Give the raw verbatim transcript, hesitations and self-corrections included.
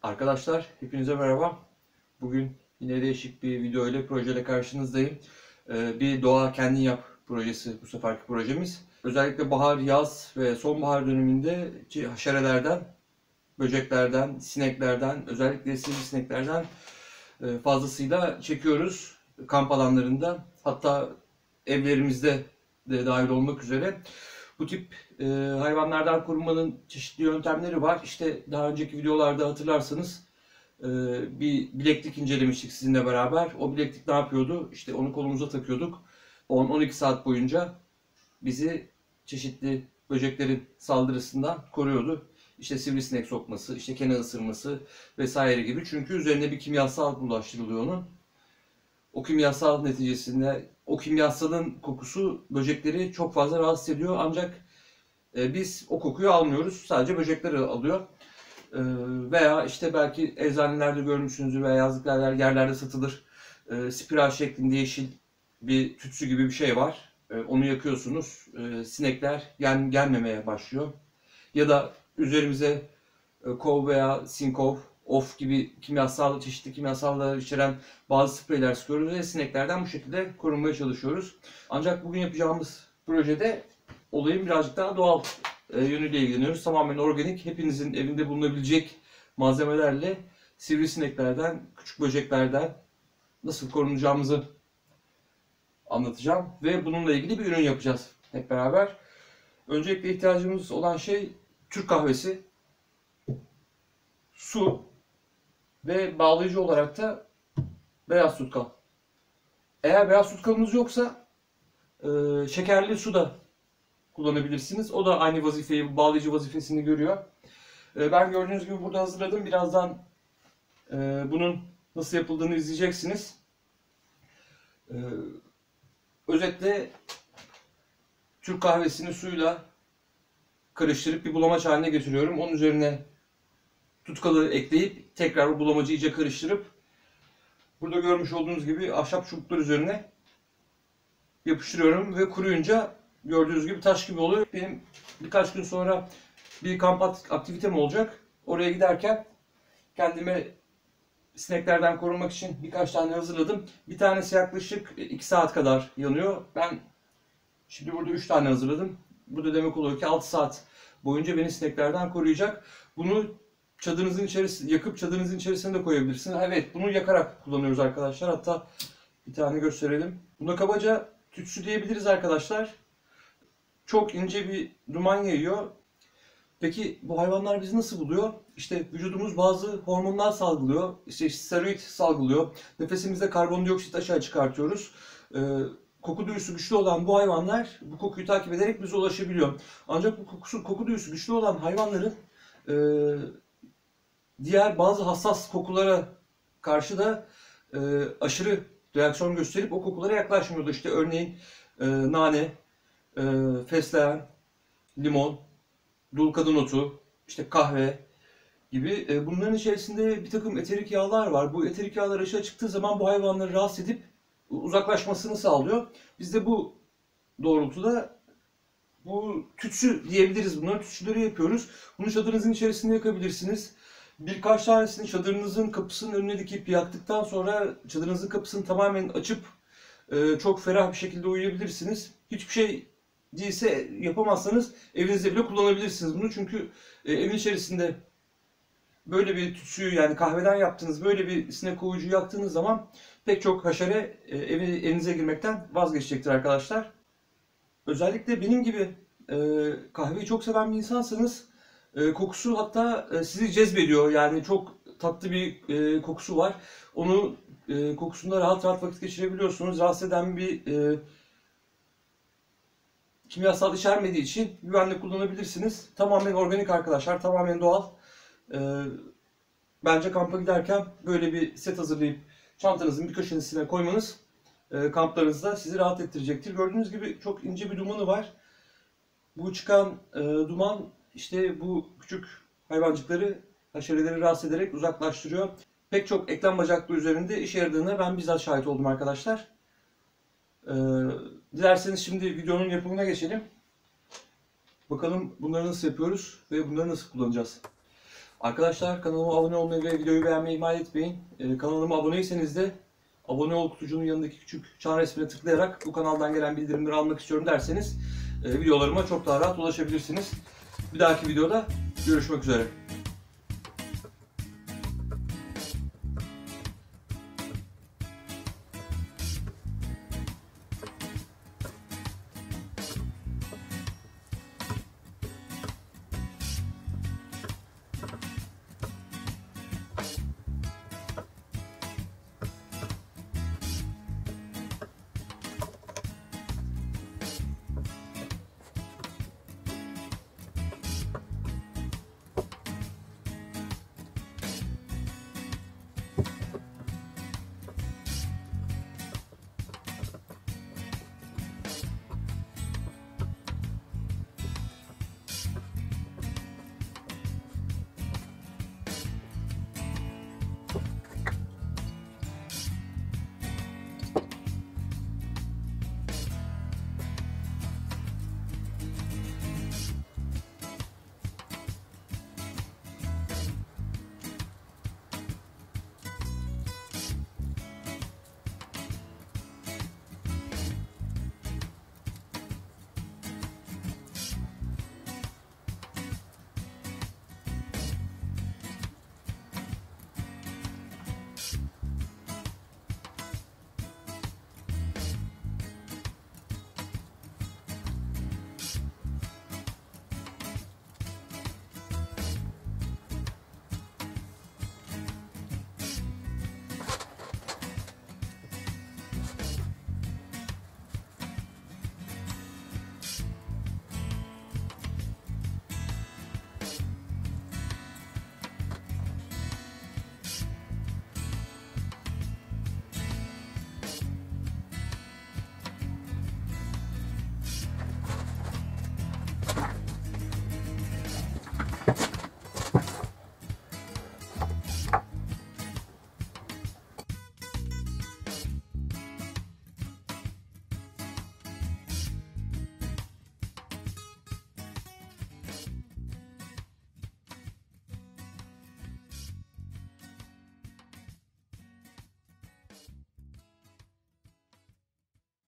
Arkadaşlar hepinize merhaba. Bugün yine değişik bir video ile projeyle karşınızdayım. Ee, bir doğa kendin yap projesi bu seferki projemiz. Özellikle bahar, yaz ve sonbahar döneminde haşerelerden, böceklerden, sineklerden, özellikle sivrisineklerden e, fazlasıyla çekiyoruz kamp alanlarında. Hatta evlerimizde de dahil olmak üzere. Bu tip e, hayvanlardan korunmanın çeşitli yöntemleri var. İşte daha önceki videolarda hatırlarsanız e, bir bileklik incelemiştik sizinle beraber. O bileklik ne yapıyordu? İşte onu kolumuza takıyorduk. on on iki saat boyunca bizi çeşitli böceklerin saldırısından koruyordu. İşte sivrisinek sokması, işte kene ısırması vesaire gibi. Çünkü üzerine bir kimyasal bulaştırılıyor onun. O kimyasal neticesinde o kimyasalın kokusu böcekleri çok fazla rahatsız ediyor. Ancak e, biz o kokuyu almıyoruz. Sadece böcekler alıyor. E, veya işte belki eczanelerde görmüşsünüzdür veya yazlıklar yerlerde satılır. E, spiral şeklinde yeşil bir tütsü gibi bir şey var. E, onu yakıyorsunuz. E, sinekler gel, gelmemeye başlıyor. Ya da üzerimize e, kov veya sinkov, of gibi kimyasal, çeşitli kimyasallar içeren bazı spreyler sıkıyoruz ve sineklerden bu şekilde korunmaya çalışıyoruz. Ancak bugün yapacağımız projede olayın birazcık daha doğal e, yönüyle ilgileniyoruz. Tamamen organik, hepinizin evinde bulunabilecek malzemelerle sivrisineklerden, küçük böceklerden nasıl korunacağımızı anlatacağım ve bununla ilgili bir ürün yapacağız hep beraber. Öncelikle ihtiyacımız olan şey Türk kahvesi, su ve bağlayıcı olarak da beyaz tutkal. Eğer beyaz tutkalınız yoksa e, şekerli su da kullanabilirsiniz. O da aynı vazifeyi, bağlayıcı vazifesini görüyor. E, ben gördüğünüz gibi burada hazırladım. Birazdan e, bunun nasıl yapıldığını izleyeceksiniz. E, özetle Türk kahvesini suyla karıştırıp bir bulamaç haline getiriyorum. Onun üzerine tutkalı ekleyip tekrar o bulamacı iyice karıştırıp burada görmüş olduğunuz gibi ahşap çubuklar üzerine yapıştırıyorum ve kuruyunca gördüğünüz gibi taş gibi oluyor. Benim birkaç gün sonra bir kamp aktivitem olacak. Oraya giderken kendime sineklerden korunmak için birkaç tane hazırladım. Bir tanesi yaklaşık iki saat kadar yanıyor. Ben şimdi burada üç tane hazırladım. Bu da demek oluyor ki altı saat boyunca beni sineklerden koruyacak. Bunu çadırınızın içerisinde yakıp çadırınızın içerisine de koyabilirsiniz. Evet, bunu yakarak kullanıyoruz arkadaşlar. Hatta bir tane gösterelim. Buna kabaca tütsü diyebiliriz arkadaşlar. Çok ince bir duman yayıyor. Peki bu hayvanlar bizi nasıl buluyor? İşte vücudumuz bazı hormonlar salgılıyor. İşte steroid salgılıyor. Nefesimizde karbondioksit aşağı çıkartıyoruz. Ee, koku duyusu güçlü olan bu hayvanlar bu kokuyu takip ederek bize ulaşabiliyor. Ancak bu kokusu, koku duyusu güçlü olan hayvanların e, diğer bazı hassas kokulara karşı da e, aşırı reaksiyon gösterip o kokulara yaklaşmıyordu. İşte örneğin e, nane, e, fesleğen, limon, dul kadın otu, işte kahve gibi. E, bunların içerisinde bir takım eterik yağlar var. Bu eterik yağlar aşağı çıktığı zaman bu hayvanları rahatsız edip uzaklaşmasını sağlıyor. Biz de bu doğrultuda bu tütsü diyebiliriz bunları. Tütsüleri yapıyoruz. Bunu çadırınızın içerisinde yakabilirsiniz. Birkaç tanesini çadırınızın kapısının önüne dikip yaktıktan sonra çadırınızın kapısını tamamen açıp e, çok ferah bir şekilde uyuyabilirsiniz. Hiçbir şey değilse yapamazsanız evinizde bile kullanabilirsiniz bunu. Çünkü e, evin içerisinde böyle bir tütsüyü, yani kahveden yaptığınız böyle bir sinek kovucuyu yaktığınız zaman pek çok haşere e, evi, evinize girmekten vazgeçecektir arkadaşlar. Özellikle benim gibi e, kahveyi çok seven bir insansanız e, kokusu hatta e, sizi cezbediyor. Yani çok tatlı bir e, kokusu var. Onu e, kokusunda rahat rahat vakit geçirebiliyorsunuz. Rahatsız eden bir e, kimyasal içermediği için güvenle kullanabilirsiniz. Tamamen organik arkadaşlar, tamamen doğal. E, bence kampa giderken böyle bir set hazırlayıp çantanızın bir köşesine koymanız e, kamplarınızda sizi rahat ettirecektir. Gördüğünüz gibi çok ince bir dumanı var. Bu çıkan e, duman işte bu küçük hayvancıkları, haşereleri rahatsız ederek uzaklaştırıyor. Pek çok eklem bacaklı üzerinde işe yaradığına ben bizzat şahit oldum arkadaşlar. E, dilerseniz şimdi videonun yapımına geçelim. Bakalım bunları nasıl yapıyoruz ve bunları nasıl kullanacağız. Arkadaşlar kanalıma abone olmayı ve videoyu beğenmeyi ihmal etmeyin. Ee, kanalıma aboneyseniz de abone ol kutucuğunun yanındaki küçük çan resmine tıklayarak bu kanaldan gelen bildirimleri almak istiyorum derseniz e, videolarıma çok daha rahat ulaşabilirsiniz. Bir dahaki videoda görüşmek üzere.